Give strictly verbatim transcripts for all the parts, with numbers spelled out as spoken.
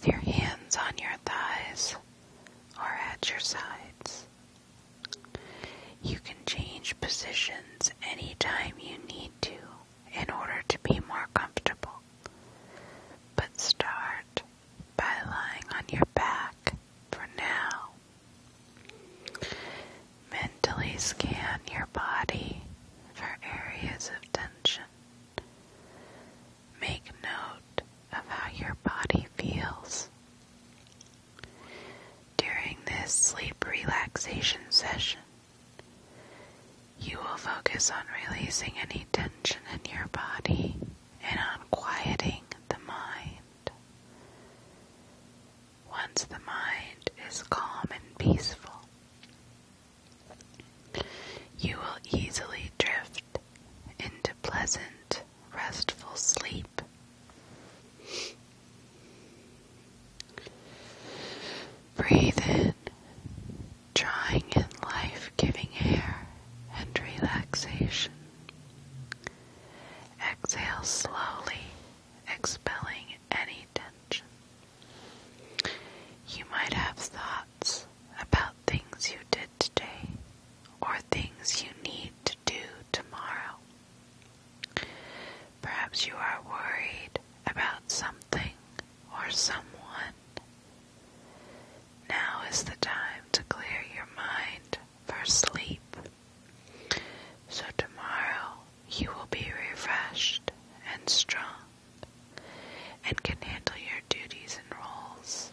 with your hands on your thighs or at your sides. You can change positions anytime you need to in order to be more comfortable. But start by lying on your back for now. Mentally scan your body for areas of tension. Make note of how your body feels. During this sleep relaxation session, you will focus on releasing any tension in your body and on quieting the mind. Once the mind is calm and peaceful, you will easily drift into pleasant, restful sleep. Breathe in, drawing in life-giving air and relaxation. Exhale slowly, expelling any tension. You might have thoughts about things you did today or things you need to do tomorrow. Perhaps you are worried about something or someone. Now is the time to clear your mind for sleep, so tomorrow you will be refreshed and strong and can handle your duties and roles.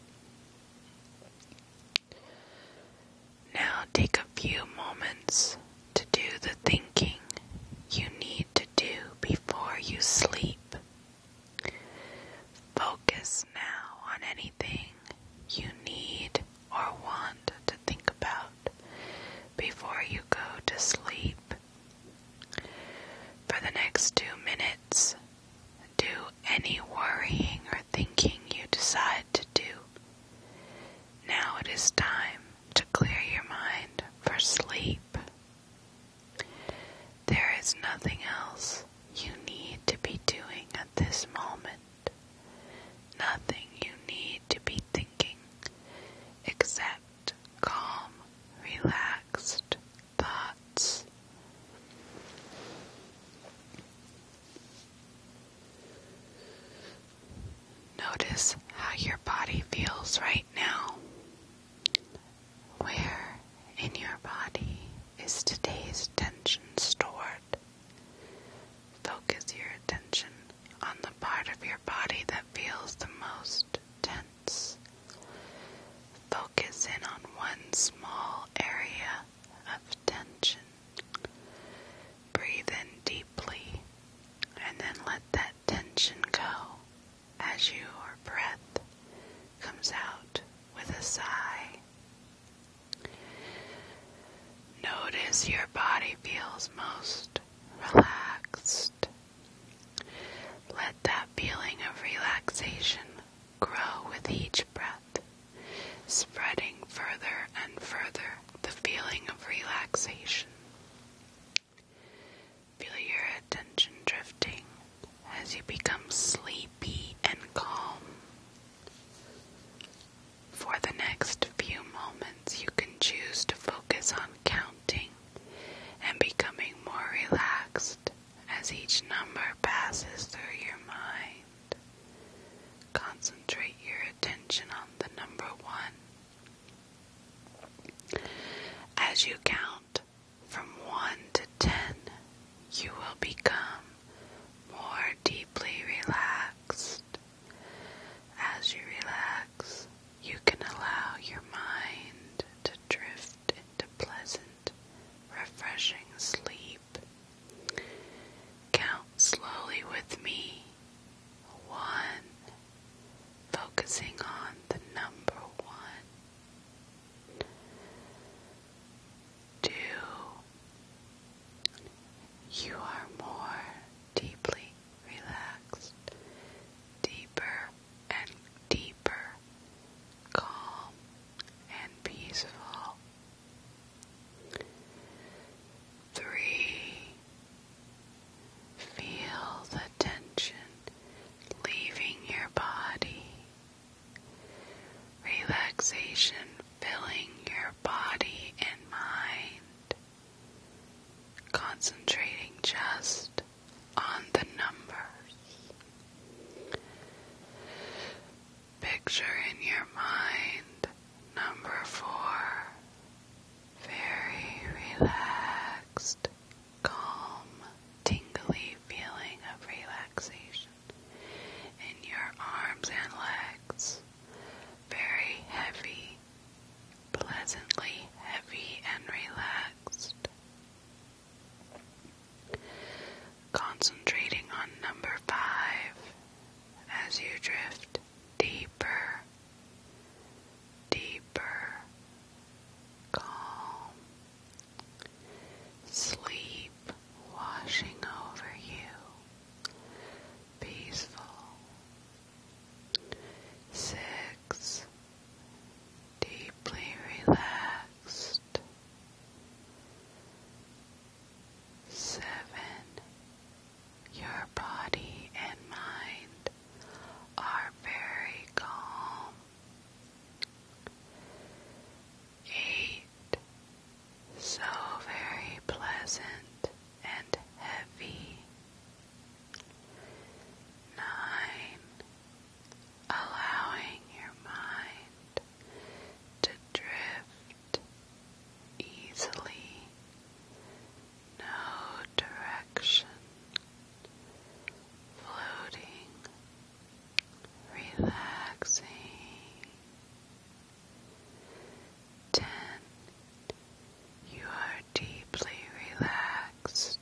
Now take a few moments to do the thinking you need to do before you sleep. Focus now on anything you need or want to think about before you go to sleep. For the next two minutes, do any worrying or thinking you decide to do. Now it is time to clear your mind for sleep. There is nothing else you need to be doing at this moment. Nothing you need to be thinking except calm, relaxed thoughts. Notice how your body feels right now. Where in your body is today's tension stored? Focus your attention on the part of your body that feels the most tense. Focus in on one small area of tension. Breathe in deeply and then let that tension go as your breath comes out with a sigh. Notice your body feels most relaxed. Let that feeling of relaxation grow with each breath, spreading further and further the feeling of relaxation. Feel your attention drifting as you become sleepy and calm. For the next few moments, you can choose to focus on counting and becoming more relaxed as each number passes through your mind. Concentrate your attention on the number one. As you count from one to ten, you will become more deeply relaxed. As you relax, you can allow your mind to drift into pleasant, refreshing sleep. Count slowly with me. One, focusing on the number one. Two, you are more deeply relaxed, deeper and deeper, calm and peaceful. Three, feel the tension leaving your body. concentrating just on the numbers. Picture in your mind number four, very relaxed, calm, tingly feeling of relaxation in your arms and legs, very heavy, pleasantly heavy and relaxed. Concentrating on number five as you drift deeper, deeper, calm, sleep washing over you, peaceful. Six, deeply relaxed. Seven, your body and mind are very calm. Eight, so very pleasant and heavy. Nine, allowing your mind to drift easily, no direction, floating, relaxing. Ten, you are deeply relaxed.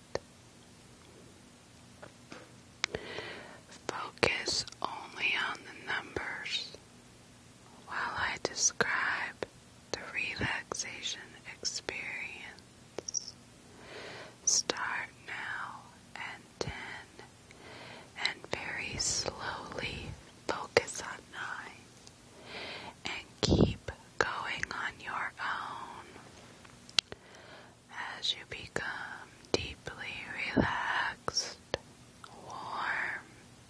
Focus only on the numbers while I describe the relaxation experience. Start now and ten, and very slowly focus on nine, and keep going on your own as you become deeply relaxed, warm,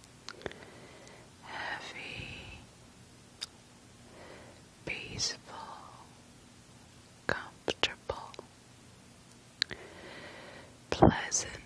heavy, peaceful, comfortable, pleasant,